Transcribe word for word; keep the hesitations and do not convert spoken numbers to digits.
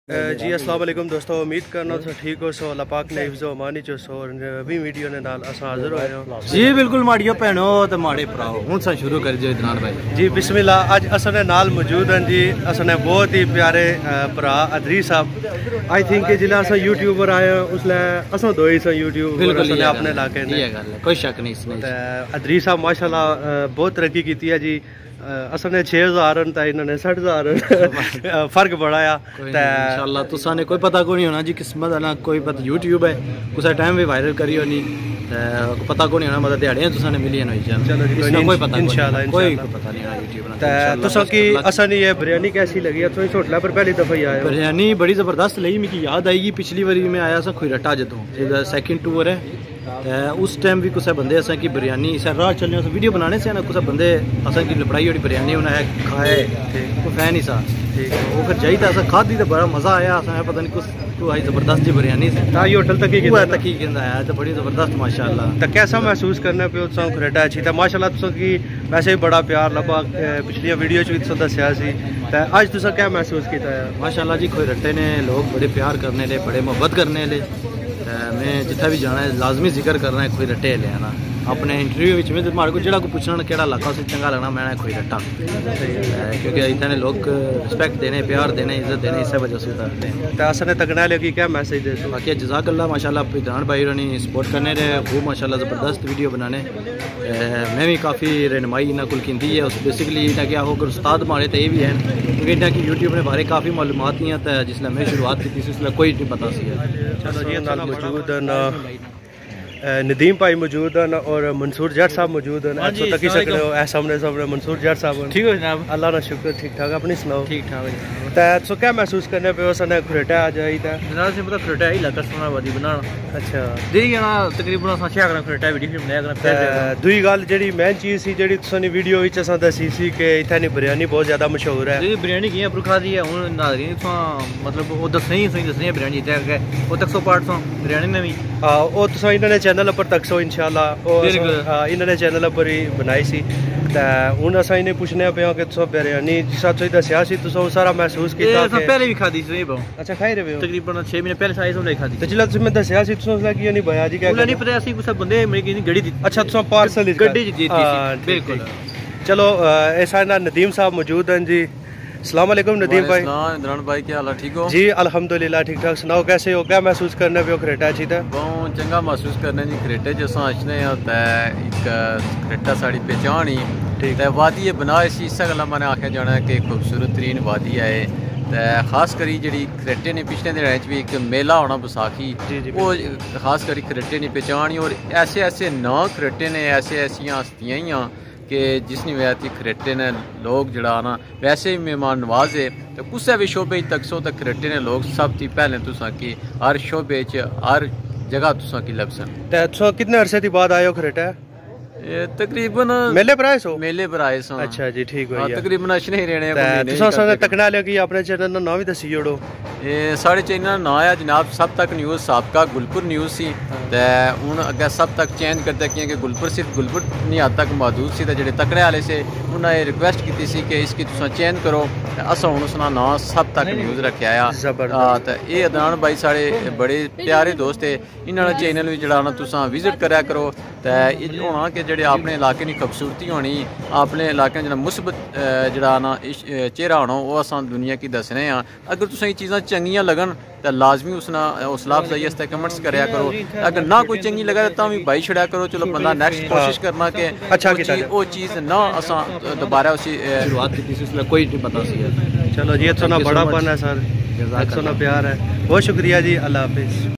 जी अस्सलाम वालेकुम दोस्तों, उम्मीद करना तो ठीक हो सो अल्लाह पाक ने हिफ्ज़ो अमानी चो सो अभी वीडियो ने नाल अस हाजिर होए हो जी बिल्कुल माड़ियो भैनो ते माड़े भराओ हुन सा शुरू कर जो इदनान भाई जी बिस्मिल्लाह। अज असने नाल मौजूद हैं जी असने बहुत ही प्यारे भरा अदरी साहब। आई थिंक कि जिला अस यूट्यूबर आए उसले अस दो ही सा यूट्यूबर असने अपने इलाके ने कोई शक नहीं इसमें। अदरी साहब माशाल्लाह बहुत तरक्की की है जी। असने छे हजार इन्होंने साठ हजार फर्क बढ़ाया। इंशाल्लाह तुसा ने कोई पता को नहीं होना जी किस्मत ना कोई पता यूट्यूब है कुछ टाइम भी वायरल करी होनी पता को नहीं होना मतलब दिहाड़ियां तुसा ने मिली होनी। चलो जी कोई पता इंशाल्लाह कोई पता नहीं होना यूट्यूब ना। तुसा की असन ये बिरयानी कैसी लगी? तुम होटल पर पहली दफा ही आए? बिरयानी बड़ी जबरदस्त लगी। मुझे याद आएगी पिछली बारी मैं आया सा खुरटा जदों सैकेंड टूर है उस टाइम भी कुछ बंदे असा की बिरयानी राह चलने वीडियो बनाने से ना कुछ बंदे असा की लपड़ाई वाली बिरयानी बनाया खाए तो फैन ही सा ठीक है वो फिर जाइए असा खाधी तो बड़ा मजा आया। असा पता नहीं कुछ तो आई जबरदस्त जी बिरयानी से ताई होटल तक ही तक ही कहता आया तो बड़ी जबरदस्त माशाल्लाह। तो कैसा महसूस करना पे तुम खरेटा अच्छी था माशाल्लाह तुम की वैसे ही बड़ा प्यार लबा पिछली वीडियो च तुम दसिया सी अज तुम क्या महसूस किया? माशाल्लाह जी खरेटे ने लोग बड़े प्यार करने ले बड़े मोहब्बत करने ले मैं जितना भी जाना है लाजमी जिक्र करना है कोई रट्टे ले आना अपने इंटरव्यू में मारे को जो पूछना कि इलाका उसे चंगा लगना मैं कोई रट्टा क्योंकि इतने लोग रिस्पेक्ट देने प्यार देने इज्जत देने इस वजह से उतारते हैं। तो असने तकना लगी क्या मैसेज दे? बाकी जज़ाकल्लाह माशाल्लाह इमरान भाई ने सपोर्ट करने रहे खूब माशाल्लाह ज़बरदस्त वीडियो बनाने मैं भी काफ़ी रहनुमाई इन्हें कुल की है उस बेसिकली इन्हें क्या हो उस्ताद मारे तो ये भी हैं क्योंकि इन्हें की यूट्यूब ने बारे काफ़ी मालूमात नहीं आता जिसने मैं शुरुआत की थी उसने कोई नहीं पता सी। चलो जी मौजूद नदीम भाई मौजूद हैं और मंसूर जट साहब मौजूद हैं। अच्छा तक ही सकते हो ऐ सामने सामने मंसूर जट साहब ठीक हो जनाब? अल्लाह का शुक्र ठीक ठाक। अपनी सुनाओ? ठीक ठाक। तो क्या महसूस करने पे उसने खरेटा आ जाई था जनाब से पता खरेटा ही लगा सोनाबादी बनाना। अच्छा देगी ना तकरीबन असा छे करना खरेटा वीडियो बनाया करना। दूई गल जेडी मेन चीज सी जेडी तुसानी वीडियो विच असा दसी सी कि इत्थे नी बिरयानी बहुत ज्यादा मशहूर है। जी बिरयानी कियां पर खादी है हुन नाज़रीन तुसा मतलब वो दसनी ही सही दसनी है बिरयानी ते वो तक सौ पार्ट सौ बिरयानी में भी हां वो तुसा इन्होंने चैनल पर तक सो इंशाल्लाह और इन्होंने चैनल पर ही बनाई सी हूँ अस इन्हें पूछने पे कि तुम बिरयानी जिस तुम दसिया तुम सारा महसूस किया पहले भी खादी सी। अच्छा खाई रहे हो तकरीबन छह महीने पहले साइज होने खादी तो जिला तुम्हें दसिया सी तुम उसला की नहीं भया जी क्या नहीं पता ऐसी कुछ बंदे मेरी गड्डी दी। अच्छा तुम पार्सल गड्डी दी बिल्कुल। चलो ऐसा ना नदीम साहब मौजूद हैं जी। अस्सलाम वालेकुम नदीम भाई। इमरान भाई क्या हाल है? ठीक हो? जी अल्हम्दुलिल्लाह ठीक ठाक। सुनाओ कैसे हो? क्या महसूस करने पे हो खरेटा अच्छी था? बहुत चंगा महसूस करने जी खरेटे जो अचने होता है एक खरेटा साड़ी पहचान ही तो वादी बनाए सी इस गल्ला मैंने आख्या जाना है कि खूबसूरत तरीन वादी है तो खास करी जी खरेटे ने पिछले दिनों भी एक मेला होना बसाखी वो खास करी खरेटे ने पहचान और ऐसे ऐसे ना खरेटे ने ऐसे ऐसिया हस्तियाँ ही कि जिसनी वजह थी खरेटे ने लोग जड़ा ना वैसे ही मेहमान नवाज है तो कुछ भी शोबे तक सो तक खरेटे ने लोग सब थी पहले तुसा की हर शोबे च हर जगह तुसा की लबसन। तो कितने अरसे की बाद आयो खरेटा? तकरीबन मेले पर आए सो? मेले पर आए सो। अच्छा जी ठीक हो गया। तकरीबन अच्छे नहीं रहने तुसा संग तकना ले कि अपने चैनल दा नाम भी दसी जोड़ो। ए साढ़े चैनल दा नाम है जनाब सब तक न्यूज़ साबका गुलपुर न्यूज़ सी ते हुन अगे सब तक चेंज करते कि गुलपुर सिर्फ गुलपुर नहीं आज तक मौजूद सी ते जेडे तकड़े वाले से उन्हें रिक्वेस्ट की सी कि इसकी तुसा चेंज करो अस हुन उसना नाम सब तक न्यूज़ रखा आ ते ये अदनान भाई साढ़े बड़े प्यारे दोस्त है इन्होंने चैनल भी जड़ा ना तुसा विजिट करा करो ते होना कि जेडे अपने इलाके की खूबसूरती होनी अपने इलाके जो मुस्बत जड़ा ना चेहरा होना वो अस दुनिया की दसने अगर तुसें ये चीज़ां चंगियां लगन तो लाजमी उसना हौसला अफजाई आस्ते कमेंट्स कराया करो अगर ना कोई चंगी लगा तो भी भाई छड़ा करो चलो बंदा नेक्स्ट कोशिश करना कि अच्छा वो चीज़ ना असा दोबारा उसी शुरुआत की कोई नहीं पता सी। चलो जी इतना बड़ा पन है सर, इतना प्यार है, बहुत शुक्रिया जी। अल्लाह हाफिज़।